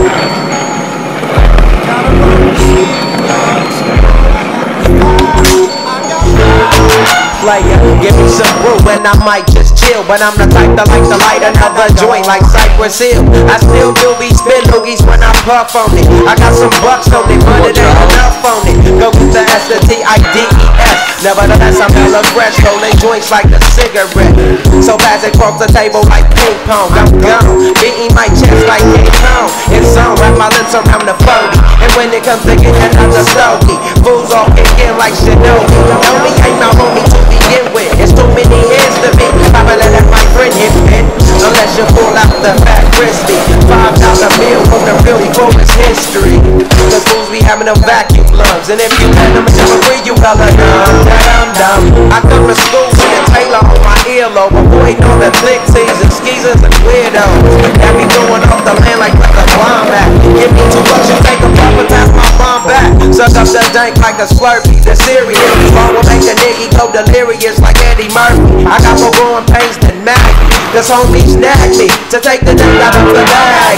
Player, give me some brew and I might just chill. But I'm the type that like to light another joint like Cypress Hill. I still do be spit loogies when I puff on it. I got some bucks on it, but it ain't enough on it. Go with the S, the T-I-D-E-S. Nevertheless, I'm hella fresh, rolling joints like a cigarette. So fast it cross the table like ping pong. I'm gone, beating my chest like King Kong. It's on, wrap my lips around the 40. And when it comes to getting another stogie, fools all kick in like Shinobi. Know me ain't no homie to begin with. It's too many years to be popular that my friend hit fit. Unless you pull out the fat crispy $5 bill from the real before it's history. Cause fools be having them vacuum lungs. And if you let them never free, you hella dumb. I come to school with a Taylor on my earlobe, avoiding all the flick tees and skeezers and weirdos. Got me going off the land like a bomb back. Give me $2, you take a proper pass my bomb back. Suck up the dank like a Slurpee, the cereal. Phone will make the nigga go delirious like Eddie Murphy. I got more growing pains than Maggie. Cause homies nag me to take the name out of the bag.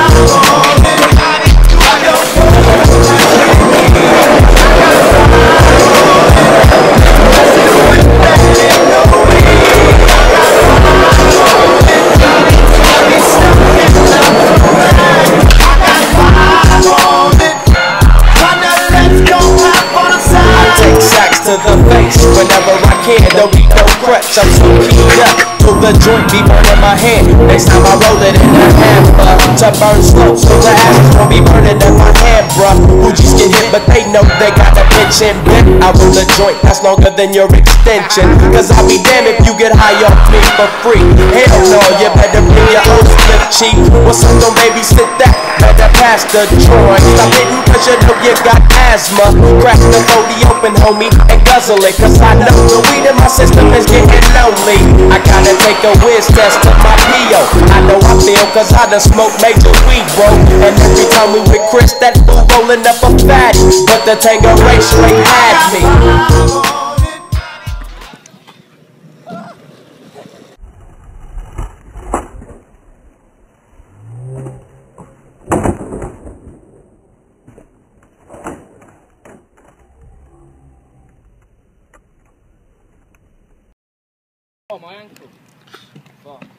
To the face whenever I can, don't need no crutch, I'm so keyed up. Till the joint be burning my hand. Next time I roll it in the hammer to burn slow, so the ashes won't be burning in my hand, bruh. Who just get hit, but they know they got a bitch and bit. I roll a joint that's longer than your extension. Cause I'll be damned if you get high off me for free. Hell no, you better bring your own slip cheek. What's up, don't babysit that? Better pass the joint. Stop hitting cause you know you got asthma. Crack the 40 open, homie, and guzzle it. Cause I know the weed in my system is getting lonely. I gotta take a whiz test to my P.O. I know I feel cause I done smoked major weed, bro. And every time we with Chris, that fool rolling up a fatty. But the Tangeray straight had me. Oh, my ankle. Fuck.